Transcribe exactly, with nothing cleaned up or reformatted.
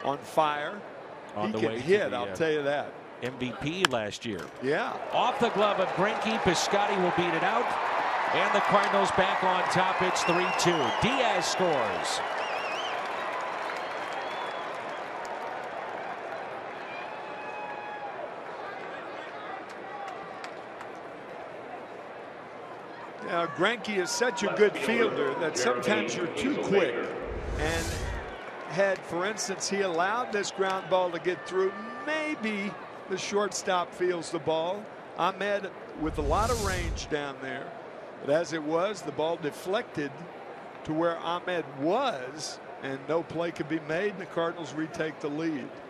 on fire. On he the can way hit, to the, I'll uh, tell you that. M V P last year. Yeah. Off the glove of Greinke, Piscotty will beat it out. And the Cardinals back on top. It's three two. Diaz scores. Now, Greinke is such a good fielder that sometimes you're too quick. And had, for instance, he allowed this ground ball to get through, maybe the shortstop feels the ball. Ahmed with a lot of range down there. But as it was, the ball deflected to where Ahmed was, and no play could be made, and the Cardinals retake the lead.